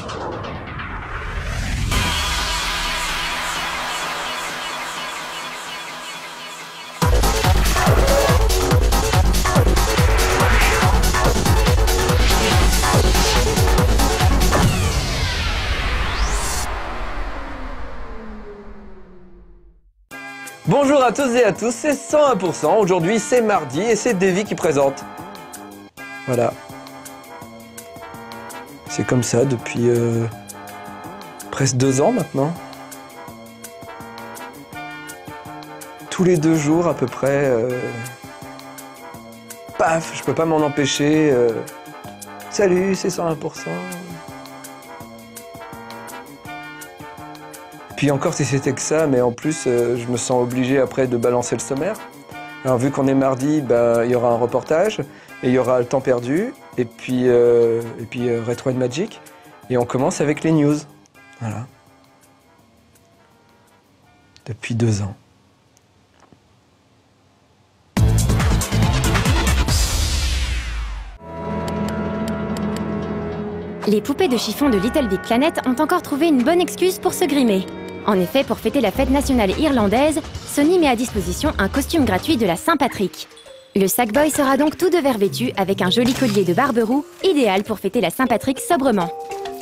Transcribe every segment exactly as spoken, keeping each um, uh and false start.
Bonjour à tous et à tous, c'est cent un pour cent. Aujourd'hui c'est mardi et c'est Davy qui présente. Voilà. C'est comme ça depuis euh, presque deux ans maintenant. Tous les deux jours à peu près. Euh, paf, je peux pas m'en empêcher. Euh, salut, c'est cent un pour cent. Puis encore si c'était que ça, mais en plus euh, je me sens obligé après de balancer le sommaire. Alors vu qu'on est mardi, bah, il y aura un reportage, et il y aura le temps perdu, et puis, euh, et puis euh, Retro and Magic, et on commence avec les news. Voilà. Depuis deux ans. Les poupées de chiffon de Little Big Planet ont encore trouvé une bonne excuse pour se grimer. En effet, pour fêter la fête nationale irlandaise, Sony met à disposition un costume gratuit de la Saint-Patrick. Le Sackboy sera donc tout de vert vêtu avec un joli collier de barbe-roux, idéal pour fêter la Saint-Patrick sobrement.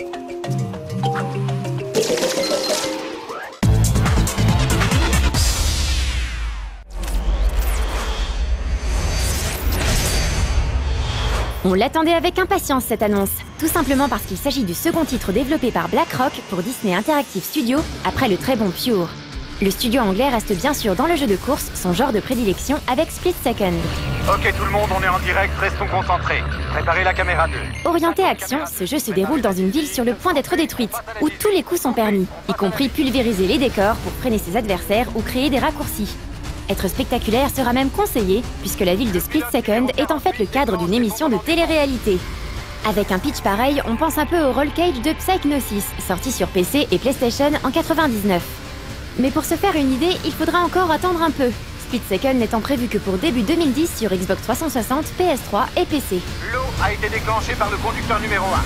On l'attendait avec impatience cette annonce, tout simplement parce qu'il s'agit du second titre développé par BlackRock pour Disney Interactive Studios après le très bon Pure. Le studio anglais reste bien sûr dans le jeu de course, son genre de prédilection avec Split Second. Ok tout le monde, on est en direct, restons concentrés. Préparez la caméra deux. Orienté action, ce jeu se déroule dans une ville sur le point d'être détruite, où tous les coups sont permis, y compris pulvériser les décors pour freiner ses adversaires ou créer des raccourcis. Être spectaculaire sera même conseillé, puisque la ville de Split Second est en fait le cadre d'une émission de télé-réalité. Avec un pitch pareil, on pense un peu au Roll Cage de Psychnosis, sorti sur P C et PlayStation en quatre-vingt-dix-neuf. Mais pour se faire une idée, il faudra encore attendre un peu. Split Second n'étant prévu que pour début deux mille dix sur Xbox trois cent soixante, P S trois et P C. L'eau a été déclenchée par le conducteur numéro un.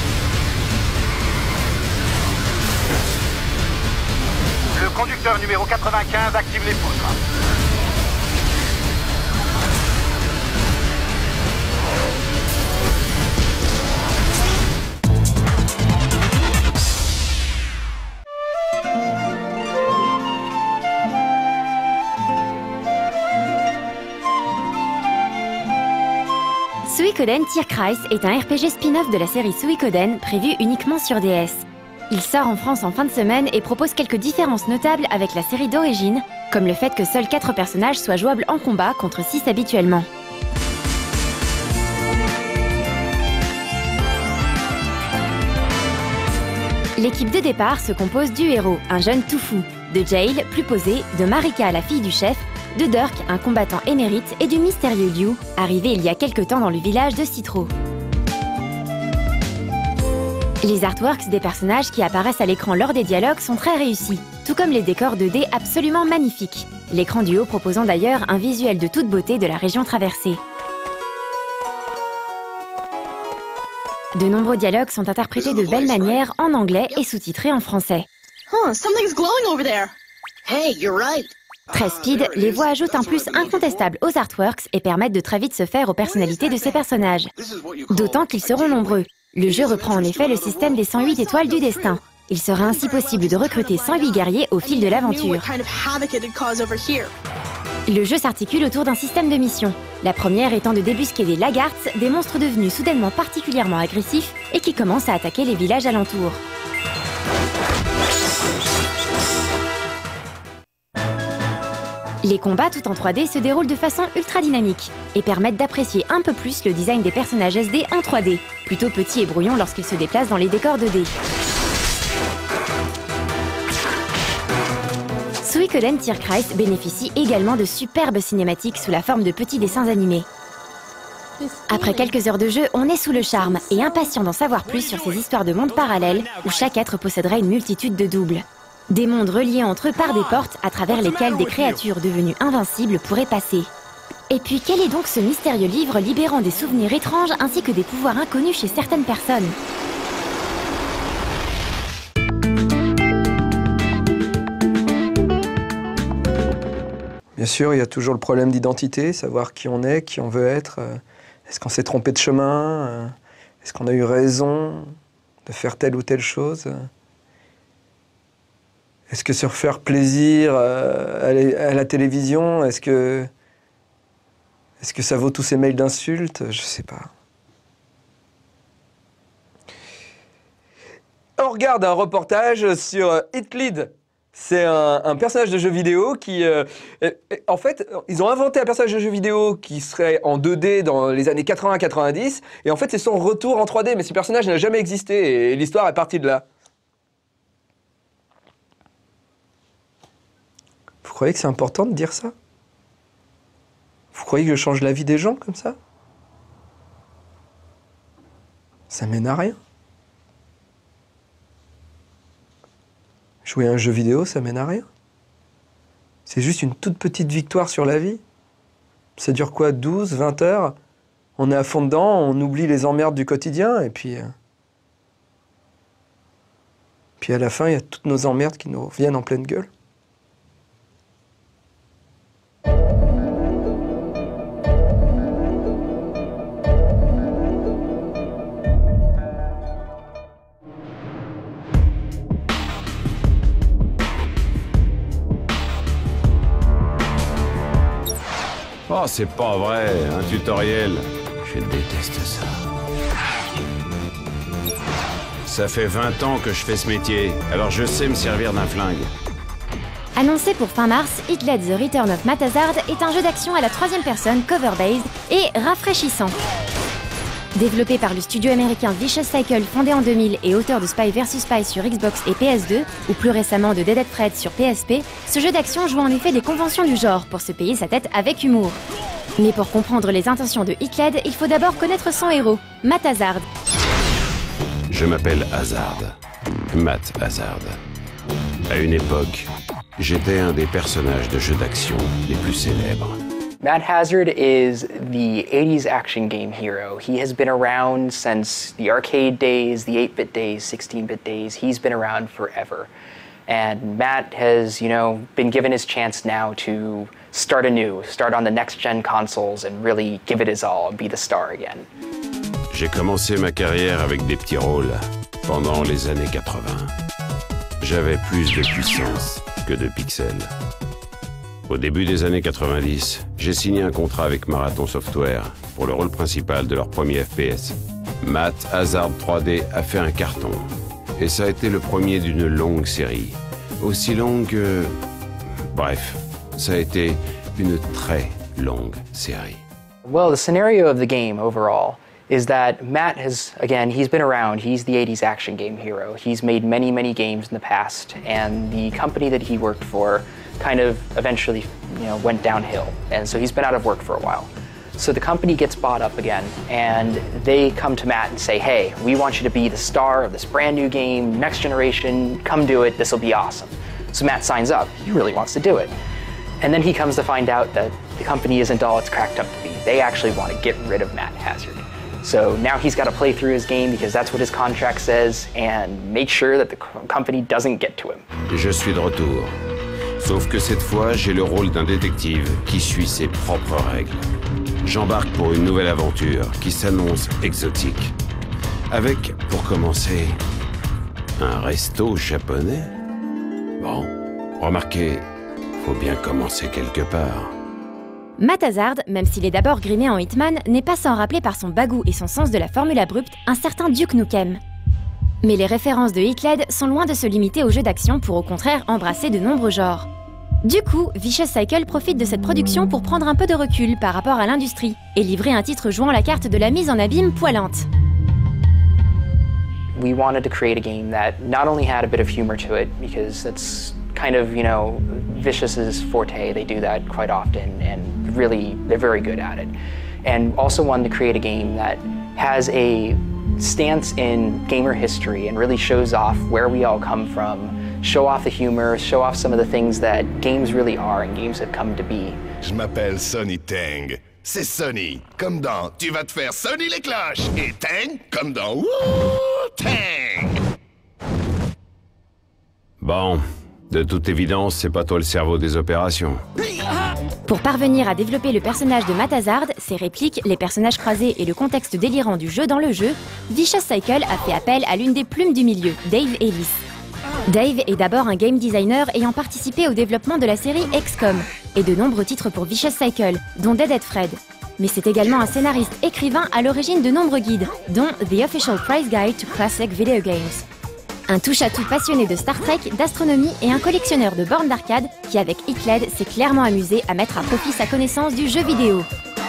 Le conducteur numéro quatre-vingt-quinze active les poutres. Suikoden Tierkreis est un R P G spin-off de la série Suikoden prévu uniquement sur D S. Il sort en France en fin de semaine et propose quelques différences notables avec la série d'origine, comme le fait que seuls quatre personnages soient jouables en combat contre six habituellement. L'équipe de départ se compose du héros, un jeune tout fou, de Jail, plus posé, de Marika, la fille du chef, de Dirk, un combattant émérite, et du mystérieux Liu, arrivé il y a quelque temps dans le village de Citro. Les artworks des personnages qui apparaissent à l'écran lors des dialogues sont très réussis, tout comme les décors deux D absolument magnifiques, l'écran du haut proposant d'ailleurs un visuel de toute beauté de la région traversée. De nombreux dialogues sont interprétés de belle manière en anglais et sous-titrés en français. Huh, something's glowing over there. Hey, you're right. Très speed, les voix ajoutent un plus incontestable aux artworks et permettent de très vite se faire aux personnalités de ces personnages. D'autant qu'ils seront nombreux. Le jeu reprend en effet le système des cent huit étoiles du destin. Il sera ainsi possible de recruter cent huit guerriers au fil de l'aventure. Le jeu s'articule autour d'un système de missions. La première étant de débusquer des Laggarts, des monstres devenus soudainement particulièrement agressifs et qui commencent à attaquer les villages alentours. Les combats tout en trois D se déroulent de façon ultra dynamique et permettent d'apprécier un peu plus le design des personnages S D en trois D, plutôt petits et brouillons lorsqu'ils se déplacent dans les décors deux D. Suikoden Tierkreis bénéficie également de superbes cinématiques sous la forme de petits dessins animés. Après quelques heures de jeu, on est sous le charme et impatient d'en savoir plus sur ces histoires de mondes parallèles où chaque être posséderait une multitude de doubles. Des mondes reliés entre eux par des portes à travers lesquelles des créatures devenues invincibles pourraient passer. Et puis quel est donc ce mystérieux livre libérant des souvenirs étranges ainsi que des pouvoirs inconnus chez certaines personnes? Bien sûr, il y a toujours le problème d'identité, savoir qui on est, qui on veut être. Est-ce qu'on s'est trompé de chemin? Est-ce qu'on a eu raison de faire telle ou telle chose? Est-ce que se faire plaisir à la télévision, est-ce que, est-ce que ça vaut tous ces mails d'insultes? Je sais pas. On regarde un reportage sur Hitlead. C'est un, un personnage de jeu vidéo qui... Euh, en fait, ils ont inventé un personnage de jeu vidéo qui serait en deux D dans les années quatre-vingts quatre-vingt-dix. Et en fait, c'est son retour en trois D. Mais ce personnage n'a jamais existé et l'histoire est partie de là. Vous croyez que c'est important de dire ça? Vous croyez que je change la vie des gens comme ça? Ça mène à rien. Jouer à un jeu vidéo, ça mène à rien. C'est juste une toute petite victoire sur la vie. Ça dure quoi, douze, vingt heures? On est à fond dedans, on oublie les emmerdes du quotidien, et puis... Euh... Puis à la fin, il y a toutes nos emmerdes qui nous reviennent en pleine gueule. Oh, c'est pas vrai, un tutoriel. Je déteste ça. Ça fait vingt ans que je fais ce métier, alors je sais me servir d'un flingue. Annoncé pour fin mars, Hitlead The Return of Matt Hazard est un jeu d'action à la troisième personne cover-based et rafraîchissant. Développé par le studio américain Vicious Cycle fondé en deux mille et auteur de Spy versus. Spy sur Xbox et P S deux, ou plus récemment de Dead Dead Fred sur P S P, ce jeu d'action joue en effet des conventions du genre pour se payer sa tête avec humour. Mais pour comprendre les intentions de Hitlead, il faut d'abord connaître son héros, Matt Hazard. Je m'appelle Hazard, Matt Hazard. À une époque, j'étais un des personnages de jeux d'action les plus célèbres. Matt Hazard is the eighties action game hero. He has been around since the arcade days, the eight bit days, sixteen bit days. He's been around forever. And Matt has, you know, been given his chance now to start anew, start on the next-gen consoles and really give it his all and be the star again. J'ai commencé ma carrière avec des petits rôles pendant les années quatre-vingts. J'avais plus de puissance que de pixels. Au début des années quatre-vingt-dix, j'ai signé un contrat avec Marathon Software pour le rôle principal de leur premier F P S. Matt Hazard trois D a fait un carton, et ça a été le premier d'une longue série. Aussi longue que... Bref, ça a été une très longue série. Well, the scenario of the game overall is that Matt has, again, he's been around, he's the eighties action game hero. He's made many, many games in the past, and the company that he worked for kind of eventually, you know, went downhill. And so he's been out of work for a while. So the company gets bought up again, and they come to Matt and say, hey, we want you to be the star of this brand new game, next generation, come do it, this'll be awesome. So Matt signs up, he really wants to do it. And then he comes to find out that the company isn't all it's cracked up to be. They actually want to get rid of Matt Hazard. So now he's got to play through his game because that's what his contract says and make sure that the company doesn't get to him. Je suis de retour. Sauf que cette fois, j'ai le rôle d'un détective qui suit ses propres règles. J'embarque pour une nouvelle aventure qui s'annonce exotique. Avec, pour commencer, un resto japonais. Bon, remarquez, faut bien commencer quelque part. Matt Hazard, même s'il est d'abord grimé en Hitman, n'est pas sans rappeler par son bagou et son sens de la formule abrupte un certain Duke Nukem. Mais les références de Hitlead sont loin de se limiter aux jeux d'action pour au contraire embrasser de nombreux genres. Du coup, Vicious Cycle profite de cette production pour prendre un peu de recul par rapport à l'industrie et livrer un titre jouant la carte de la mise en abîme poilante. We wanted to create a game that not only had a bit of humor to it, because that's kind of, you know, Vicious's forte, they do that quite often, and really, they're very good at it. And also wanted to create a game that has a stance in gamer history and really shows off where we all come from, show off the humor, show off some of the things that games really are and games have come to be. Je m'appelle Sonny Tang. C'est Sonny, comme dans Tu vas te faire sonner les cloches, et Tang, comme dans Wu-Tang. Bon, de toute évidence, c'est pas toi le cerveau des opérations. Hi, ah. Pour parvenir à développer le personnage de Matt Hazard, ses répliques, les personnages croisés et le contexte délirant du jeu dans le jeu, Vicious Cycle a fait appel à l'une des plumes du milieu, Dave Ellis. Dave est d'abord un game designer ayant participé au développement de la série X COM et de nombreux titres pour Vicious Cycle, dont Dead Fred. Mais c'est également un scénariste écrivain à l'origine de nombreux guides, dont The Official Price Guide to Classic Video Games. Un touche-à-tout passionné de Star Trek, d'astronomie et un collectionneur de bornes d'arcade qui, avec Heatled, s'est clairement amusé à mettre à profit sa connaissance du jeu vidéo.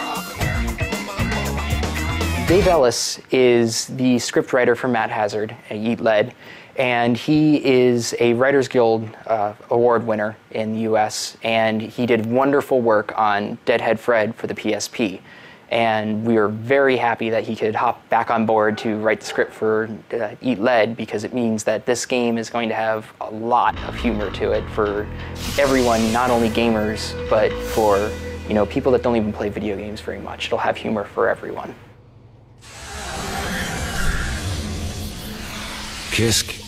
Dave Ellis is the scriptwriter for Matt Hazard at Heatled, and he is a Writers Guild uh, award winner in the U S, and he did wonderful work on Deadhead Fred for the P S P. And we were very happy that he could hop back on board to write the script for uh, Eat Lead, because it means that this game is going to have a lot of humor to it for everyone, not only gamers, but for, you know, people that don't even play video games very much. It'll have humor for everyone. Qu'est-ce que...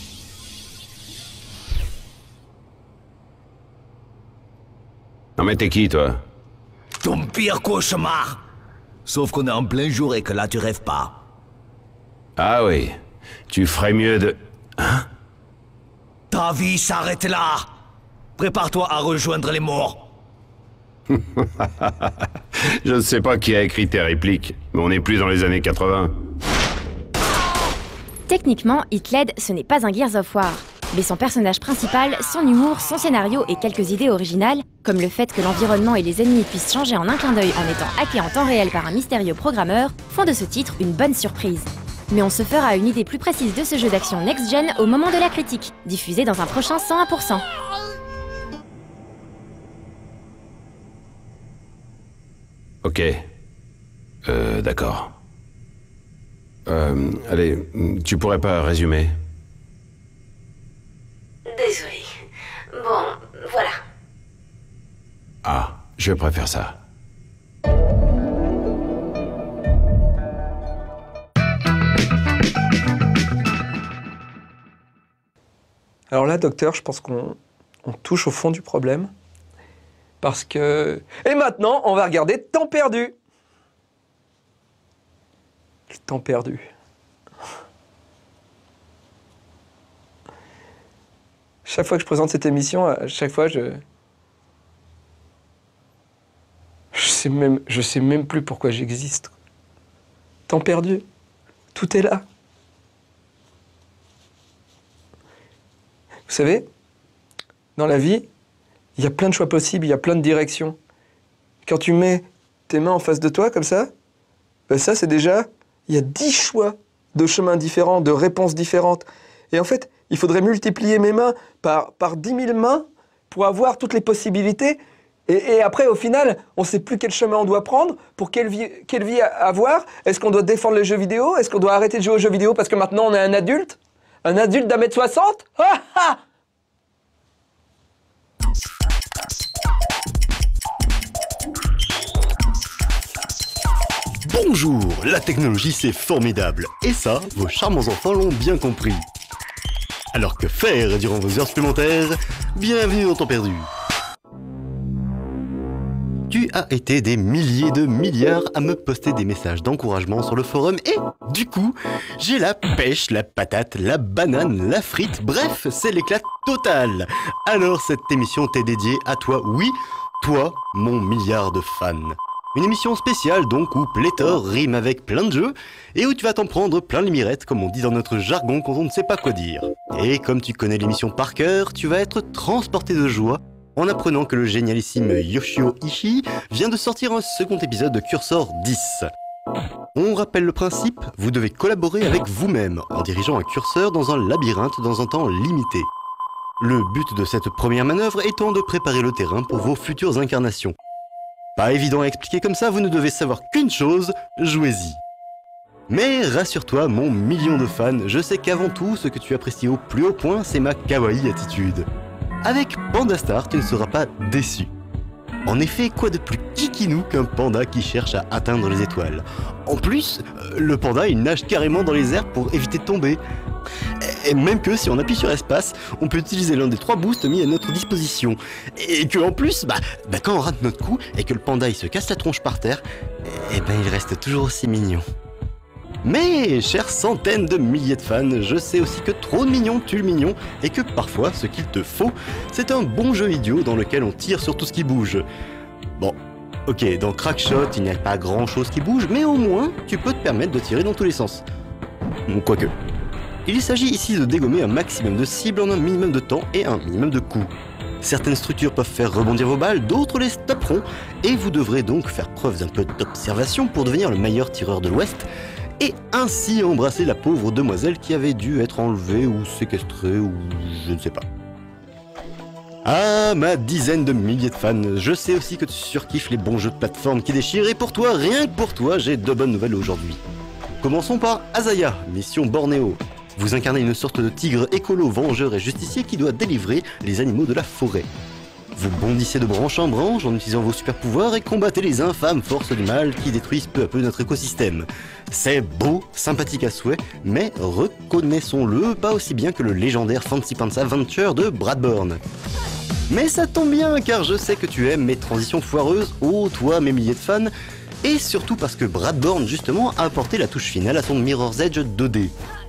Non mais t'es qui, toi? Ton pire cauchemar. Sauf qu'on est en plein jour et que là tu rêves pas. Ah oui, tu ferais mieux de... Hein? Ta vie s'arrête là. Prépare-toi à rejoindre les morts. Je ne sais pas qui a écrit tes répliques, mais on n'est plus dans les années quatre-vingt. Techniquement, Heatled, ce n'est pas un Gears of War. Mais son personnage principal, son humour, son scénario et quelques idées originales, comme le fait que l'environnement et les ennemis puissent changer en un clin d'œil en étant hackés en temps réel par un mystérieux programmeur, font de ce titre une bonne surprise. Mais on se fera une idée plus précise de ce jeu d'action next-gen au moment de la critique, diffusé dans un prochain cent un pour cent. Ok. Euh, d'accord. Euh, allez, tu pourrais pas résumer? Désolé. Bon, voilà. Ah, je préfère ça. Alors là, docteur, je pense qu'on on touche au fond du problème. Parce que... Et maintenant, on va regarder Temps perdu. Le temps perdu. Chaque fois que je présente cette émission, à chaque fois, je... Je sais même, je sais même plus pourquoi j'existe. Temps perdu. Tout est là. Vous savez, dans la vie, il y a plein de choix possibles, il y a plein de directions. Quand tu mets tes mains en face de toi, comme ça, ben ça, c'est déjà... Il y a dix choix de chemins différents, de réponses différentes. Et en fait, il faudrait multiplier mes mains par, par dix mille mains pour avoir toutes les possibilités. Et, et après, au final, on ne sait plus quel chemin on doit prendre, pour quelle vie, quelle vie avoir. Est-ce qu'on doit défendre les jeux vidéo? Est-ce qu'on doit arrêter de jouer aux jeux vidéo parce que maintenant on est un adulte? Un adulte d'un mètre soixante? Ah ah! Bonjour, la technologie c'est formidable, et ça, vos charmants enfants l'ont bien compris. Alors que faire durant vos heures supplémentaires? Bienvenue dans Temps perdu. Tu as été des milliers de milliards à me poster des messages d'encouragement sur le forum et, du coup, j'ai la pêche, la patate, la banane, la frite, bref, c'est l'éclat total. Alors cette émission t'est dédiée à toi, oui, toi, mon milliard de fans. Une émission spéciale donc où pléthore rime avec plein de jeux et où tu vas t'en prendre plein les mirettes comme on dit dans notre jargon quand on ne sait pas quoi dire. Et comme tu connais l'émission par cœur, tu vas être transporté de joie en apprenant que le génialissime Yoshio Ishii vient de sortir un second épisode de Cursor dix. On rappelle le principe, vous devez collaborer avec vous-même en dirigeant un curseur dans un labyrinthe dans un temps limité. Le but de cette première manœuvre étant de préparer le terrain pour vos futures incarnations. Pas évident à expliquer comme ça, vous ne devez savoir qu'une chose, jouez-y. Mais rassure-toi, mon million de fans, je sais qu'avant tout, ce que tu apprécies au plus haut point, c'est ma kawaii attitude. Avec Panda Star, tu ne seras pas déçu. En effet, quoi de plus kikinou qu'un panda qui cherche à atteindre les étoiles? En plus, le panda, il nage carrément dans les airs pour éviter de tomber. et même que si on appuie sur espace, on peut utiliser l'un des trois boosts mis à notre disposition. Et que en plus, bah, bah quand on rate notre coup et que le panda il se casse la tronche par terre, et ben il reste toujours aussi mignon. Mais, chères centaines de milliers de fans, je sais aussi que trop de mignons tue le mignon et que parfois, ce qu'il te faut, c'est un bon jeu idiot dans lequel on tire sur tout ce qui bouge. Bon, ok, dans Crackshot, il n'y a pas grand chose qui bouge, mais au moins, tu peux te permettre de tirer dans tous les sens. Quoique. Il s'agit ici de dégommer un maximum de cibles en un minimum de temps et un minimum de coups. Certaines structures peuvent faire rebondir vos balles, d'autres les stopperont, et vous devrez donc faire preuve d'un peu d'observation pour devenir le meilleur tireur de l'Ouest, et ainsi embrasser la pauvre demoiselle qui avait dû être enlevée ou séquestrée ou je ne sais pas. Ah, ma dizaine de milliers de fans, je sais aussi que tu surkiffes les bons jeux de plateforme qui déchirent, et pour toi, rien que pour toi, j'ai deux bonnes nouvelles aujourd'hui. Commençons par Azaya, mission Bornéo. Vous incarnez une sorte de tigre écolo, vengeur et justicier qui doit délivrer les animaux de la forêt. Vous bondissez de branche en branche en utilisant vos super pouvoirs et combattez les infâmes forces du mal qui détruisent peu à peu notre écosystème. C'est beau, sympathique à souhait, mais reconnaissons-le, pas aussi bien que le légendaire Fancy Pants Adventure de Bradburn. Mais ça tombe bien car je sais que tu aimes mes transitions foireuses, ô toi mes milliers de fans, et surtout parce que Bradburn justement a apporté la touche finale à son Mirror's Edge deux D.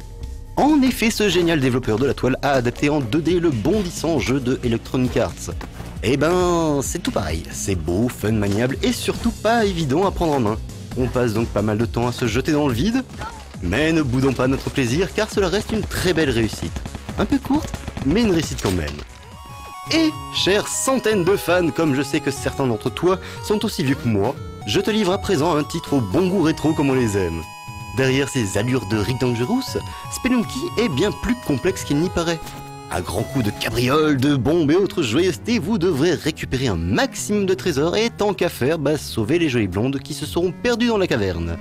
En effet, ce génial développeur de la toile a adapté en deux D le bondissant jeu de Electronic Arts. Eh ben, c'est tout pareil, c'est beau, fun, maniable et surtout pas évident à prendre en main. On passe donc pas mal de temps à se jeter dans le vide, mais ne boudons pas notre plaisir car cela reste une très belle réussite. Un peu courte, mais une réussite quand même. Et, chères centaines de fans, comme je sais que certains d'entre toi sont aussi vieux que moi, je te livre à présent un titre au bon goût rétro comme on les aime. Derrière ces allures de Rick Dangerous, Spelunky est bien plus complexe qu'il n'y paraît. À grands coups de cabrioles, de bombes et autres joyeusetés, vous devrez récupérer un maximum de trésors et tant qu'à faire, bah, sauver les jolies blondes qui se seront perdues dans la caverne.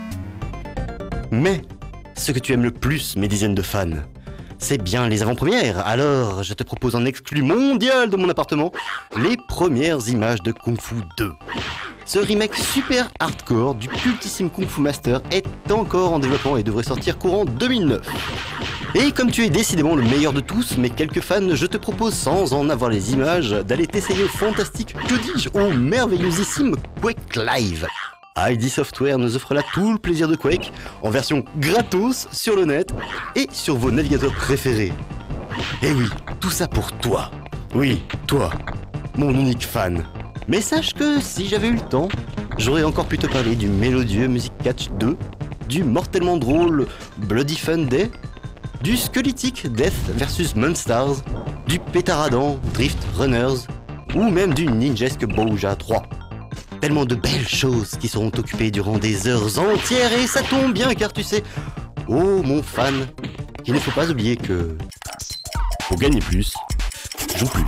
Mais, ce que tu aimes le plus, mes dizaines de fans, c'est bien les avant-premières. Alors, je te propose en exclu mondial de mon appartement, les premières images de Kung Fu deux. Ce remake super hardcore du cultissime Kung Fu Master est encore en développement et devrait sortir courant deux mille neuf. Et comme tu es décidément le meilleur de tous, mes quelques fans, je te propose, sans en avoir les images, d'aller t'essayer au fantastique, que dis-je, au merveilleusissime Quake Live. I D Software nous offre là tout le plaisir de Quake, en version gratos sur le net et sur vos navigateurs préférés. Et oui, tout ça pour toi. Oui, toi, mon unique fan. Mais sache que si j'avais eu le temps, j'aurais encore pu te parler du mélodieux Music Catch deux, du mortellement drôle Bloody Fun Day, du squelettique Death versus Monsters, du pétaradant Drift Runners, ou même du ninjesque Bowja trois. Tellement de belles choses qui seront occupées durant des heures entières, et ça tombe bien car tu sais, oh mon fan, qu'il ne faut pas oublier que pour gagner plus, joue plus.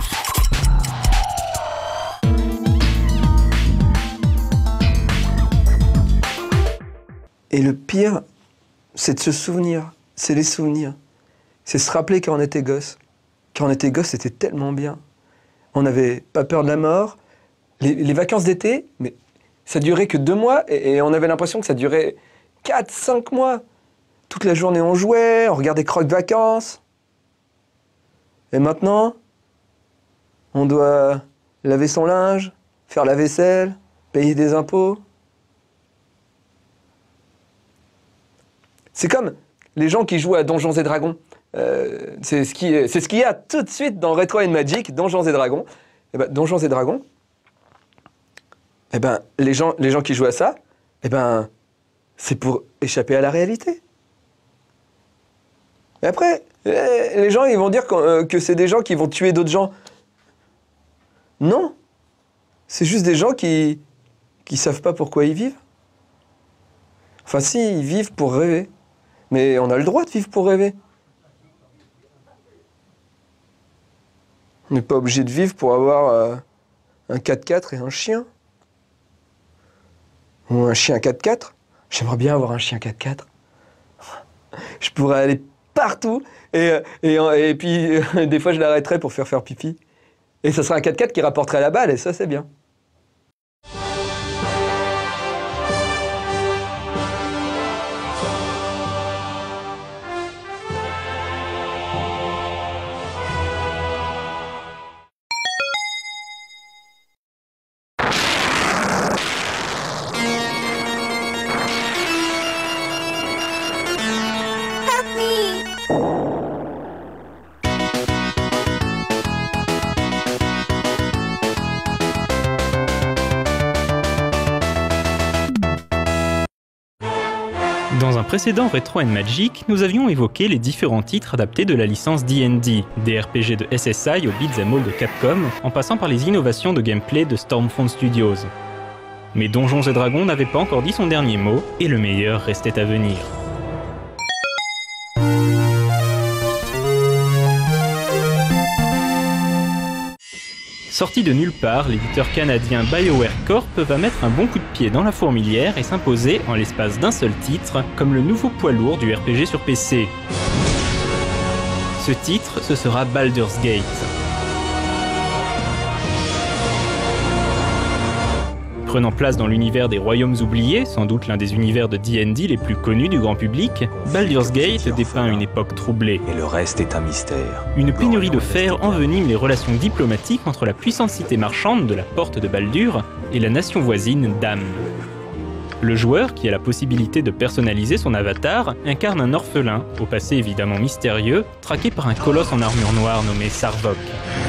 Et le pire, c'est de se souvenir, c'est les souvenirs. C'est se rappeler quand on était gosse. Quand on était gosse, c'était tellement bien. On n'avait pas peur de la mort. Les, les vacances d'été, mais ça durait que deux mois et, et on avait l'impression que ça durait quatre, cinq mois. Toute la journée on jouait, on regardait Croque-Vacances. Et maintenant, on doit laver son linge, faire la vaisselle, payer des impôts. C'est comme les gens qui jouent à Donjons et Dragons. Euh, c'est ce qui, c'est ce qu'il y a tout de suite dans Retro and Magic, Donjons et Dragons. Et ben, Donjons et Dragons, et ben, les gens, les gens qui jouent à ça, et ben, c'est pour échapper à la réalité. Et après, les gens ils vont dire que, que c'est des gens qui vont tuer d'autres gens. Non, c'est juste des gens qui qui savent pas pourquoi ils vivent. Enfin si, ils vivent pour rêver. Mais on a le droit de vivre pour rêver. On n'est pas obligé de vivre pour avoir euh, un quatre-quatre et un chien. Ou un chien quatre-quatre. J'aimerais bien avoir un chien quatre-quatre. Je pourrais aller partout et, et, et puis des fois je l'arrêterais pour faire faire pipi. Et ça serait un quatre-quatre qui rapporterait la balle et ça c'est bien. précédent Retro and Magic, nous avions évoqué les différents titres adaptés de la licence D and D, des R P G de S S I au beat'em all de Capcom, en passant par les innovations de gameplay de Stormfront Studios. Mais Donjons et Dragons n'avait pas encore dit son dernier mot, et le meilleur restait à venir. Sorti de nulle part, l'éditeur canadien BioWare Corp va mettre un bon coup de pied dans la fourmilière et s'imposer, en l'espace d'un seul titre, comme le nouveau poids lourd du R P G sur P C. Ce titre, ce sera Baldur's Gate. Prenant place dans l'univers des Royaumes oubliés, sans doute l'un des univers de D and D les plus connus du grand public, Baldur's Gate dépeint une époque troublée. Et le reste est un mystère. Une pénurie de fer envenime les relations diplomatiques entre la puissante cité marchande de la Porte de Baldur et la nation voisine d'Amn. Le joueur, qui a la possibilité de personnaliser son avatar, incarne un orphelin, au passé évidemment mystérieux, traqué par un colosse en armure noire nommé Sarvok.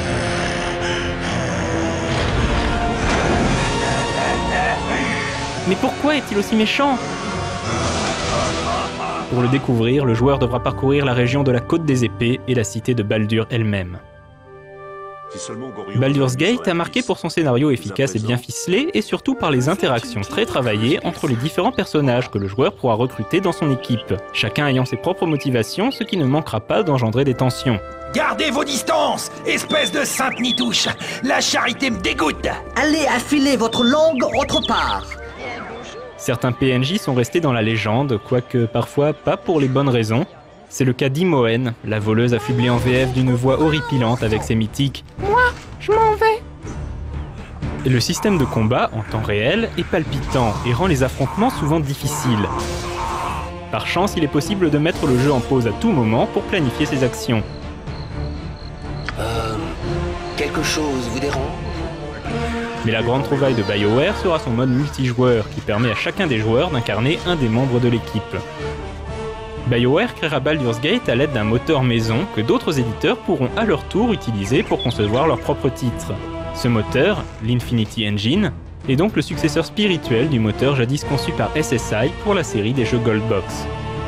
Mais pourquoi est-il aussi méchant? Pour le découvrir, le joueur devra parcourir la région de la Côte des Épées et la cité de Baldur elle-même. Baldur's Gate a marqué pour son scénario efficace et bien ficelé, et surtout par les interactions très travaillées entre les différents personnages que le joueur pourra recruter dans son équipe, chacun ayant ses propres motivations, ce qui ne manquera pas d'engendrer des tensions. Gardez vos distances, espèce de sainte nitouche! La charité me dégoûte! Allez affiler votre langue autre part! Certains P N J sont restés dans la légende, quoique parfois pas pour les bonnes raisons. C'est le cas d'Imoen, la voleuse affublée en V F d'une voix horripilante avec ses mythiques « Moi, je m'en vais !» Le système de combat, en temps réel, est palpitant et rend les affrontements souvent difficiles. Par chance, il est possible de mettre le jeu en pause à tout moment pour planifier ses actions. Euh... Quelque chose vous dérange ? Mais la grande trouvaille de BioWare sera son mode multijoueur, qui permet à chacun des joueurs d'incarner un des membres de l'équipe. BioWare créera Baldur's Gate à l'aide d'un moteur maison que d'autres éditeurs pourront à leur tour utiliser pour concevoir leurs propres titres. Ce moteur, l'Infinity Engine, est donc le successeur spirituel du moteur jadis conçu par S S I pour la série des jeux Goldbox.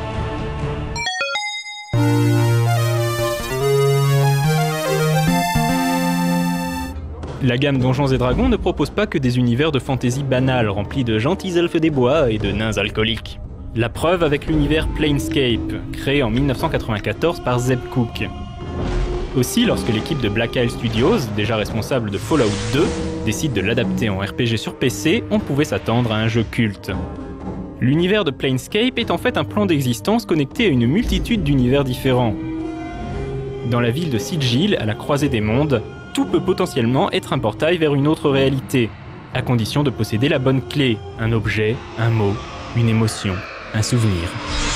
La gamme Donjons et Dragons ne propose pas que des univers de fantasy banals remplis de gentils elfes des bois et de nains alcooliques. La preuve avec l'univers Planescape, créé en mille neuf cent quatre-vingt-quatorze par Zeb Cook. Aussi, lorsque l'équipe de Black Isle Studios, déjà responsable de Fallout deux, décide de l'adapter en R P G sur P C, on pouvait s'attendre à un jeu culte. L'univers de Planescape est en fait un plan d'existence connecté à une multitude d'univers différents. Dans la ville de Sigil, à la croisée des mondes, tout peut potentiellement être un portail vers une autre réalité, à condition de posséder la bonne clé, un objet, un mot, une émotion, un souvenir.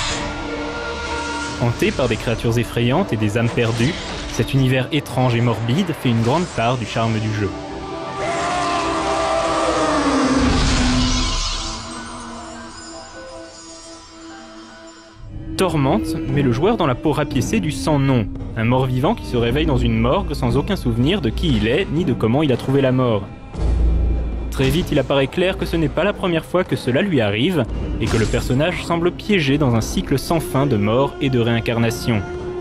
Hanté par des créatures effrayantes et des âmes perdues, cet univers étrange et morbide fait une grande part du charme du jeu. Torment met le joueur dans la peau rapiécée du sans-nom, un mort-vivant qui se réveille dans une morgue sans aucun souvenir de qui il est ni de comment il a trouvé la mort. Très vite, il apparaît clair que ce n'est pas la première fois que cela lui arrive, et que le personnage semble piégé dans un cycle sans fin de mort et de réincarnation.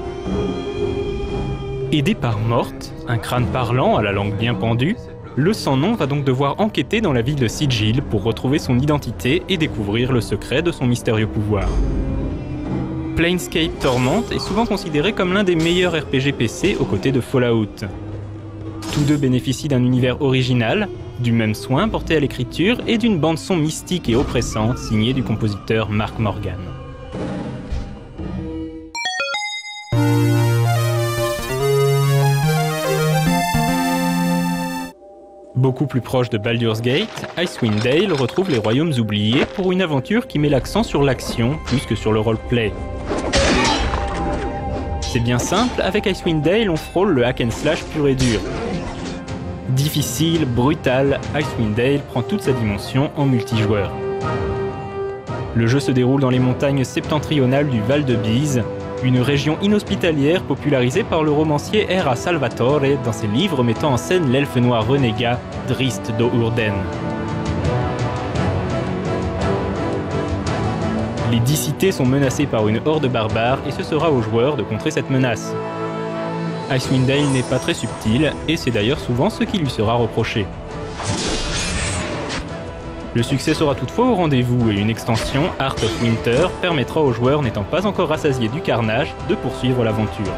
Aidé par Mort, un crâne parlant à la langue bien pendue, le sans-nom va donc devoir enquêter dans la ville de Sigil pour retrouver son identité et découvrir le secret de son mystérieux pouvoir. Planescape Torment est souvent considéré comme l'un des meilleurs R P G P C aux côtés de Fallout. Tous deux bénéficient d'un univers original, du même soin porté à l'écriture et d'une bande-son mystique et oppressante signée du compositeur Mark Morgan. Beaucoup plus proche de Baldur's Gate, Icewind Dale retrouve les Royaumes oubliés pour une aventure qui met l'accent sur l'action plus que sur le roleplay. C'est bien simple, avec Icewind Dale on frôle le hack and slash pur et dur. Difficile, brutal, Icewind Dale prend toute sa dimension en multijoueur. Le jeu se déroule dans les montagnes septentrionales du Val de Bise, une région inhospitalière popularisée par le romancier R A Salvatore dans ses livres mettant en scène l'elfe noir renégat Drist do Urden. Les dix cités sont menacées par une horde barbare et ce sera aux joueurs de contrer cette menace. Icewind Dale n'est pas très subtil et c'est d'ailleurs souvent ce qui lui sera reproché. Le succès sera toutefois au rendez-vous et une extension, Heart of Winter, permettra aux joueurs n'étant pas encore rassasiés du carnage de poursuivre l'aventure.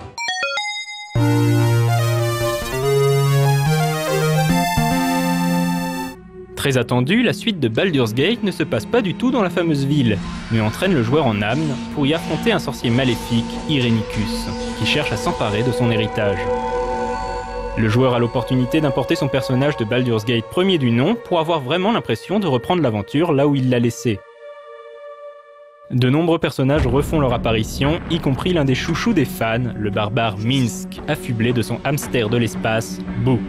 Très attendu, la suite de Baldur's Gate ne se passe pas du tout dans la fameuse ville, mais entraîne le joueur en Amn pour y affronter un sorcier maléfique, Irenicus, qui cherche à s'emparer de son héritage. Le joueur a l'opportunité d'importer son personnage de Baldur's Gate premier du nom pour avoir vraiment l'impression de reprendre l'aventure là où il l'a laissée. De nombreux personnages refont leur apparition, y compris l'un des chouchous des fans, le barbare Minsc, affublé de son hamster de l'espace, Boo.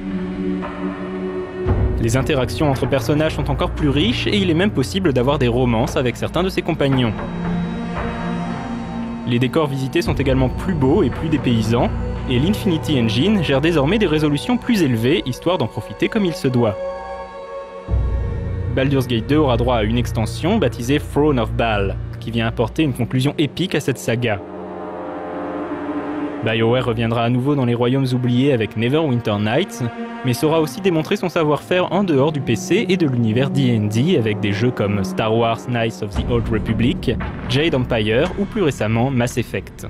Les interactions entre personnages sont encore plus riches et il est même possible d'avoir des romances avec certains de ses compagnons. Les décors visités sont également plus beaux et plus dépaysants, et l'Infinity Engine gère désormais des résolutions plus élevées, histoire d'en profiter comme il se doit. Baldur's Gate deux aura droit à une extension baptisée Throne of Baal, qui vient apporter une conclusion épique à cette saga. BioWare reviendra à nouveau dans les royaumes oubliés avec Neverwinter Nights, mais saura aussi démontrer son savoir-faire en dehors du P C et de l'univers D and D avec des jeux comme Star Wars Knights of the Old Republic, Jade Empire ou plus récemment Mass Effect.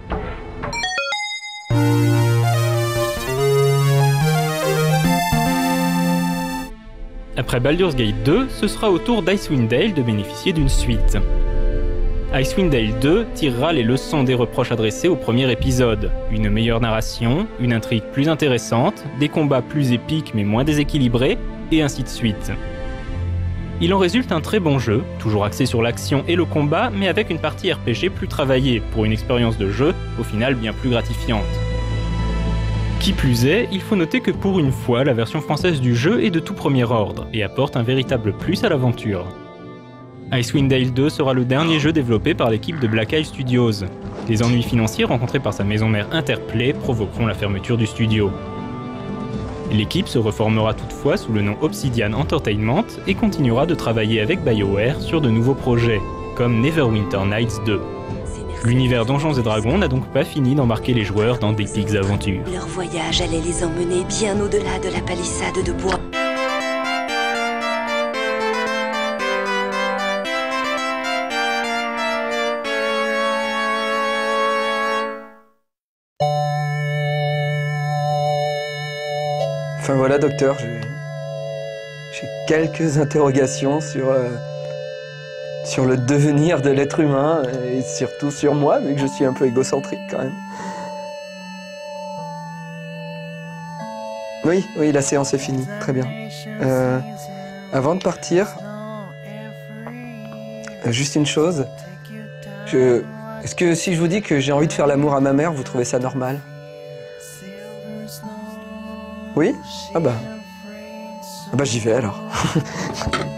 Après Baldur's Gate deux, ce sera au tour d'Icewind Dale de bénéficier d'une suite. Icewind Dale deux tirera les leçons des reproches adressés au premier épisode. Une meilleure narration, une intrigue plus intéressante, des combats plus épiques mais moins déséquilibrés, et ainsi de suite. Il en résulte un très bon jeu, toujours axé sur l'action et le combat, mais avec une partie R P G plus travaillée, pour une expérience de jeu, au final bien plus gratifiante. Qui plus est, il faut noter que pour une fois, la version française du jeu est de tout premier ordre, et apporte un véritable plus à l'aventure. Icewind Dale deux sera le dernier jeu développé par l'équipe de Black Isle Studios. Les ennuis financiers rencontrés par sa maison mère Interplay provoqueront la fermeture du studio. L'équipe se reformera toutefois sous le nom Obsidian Entertainment et continuera de travailler avec BioWare sur de nouveaux projets, comme Neverwinter Nights deux. L'univers Donjons et Dragons n'a donc pas fini d'embarquer les joueurs dans d'épiques aventures. Leur voyage allait les emmener bien au-delà de la palissade de bois. Enfin voilà, docteur, j'ai quelques interrogations sur, euh, sur le devenir de l'être humain et surtout sur moi, vu que je suis un peu égocentrique quand même. Oui, oui, la séance est finie, très bien. Euh, avant de partir, juste une chose. Je... Est-ce que si je vous dis que j'ai envie de faire l'amour à ma mère, vous trouvez ça normal ? Oui ? Ah bah... Ah bah j'y vais alors.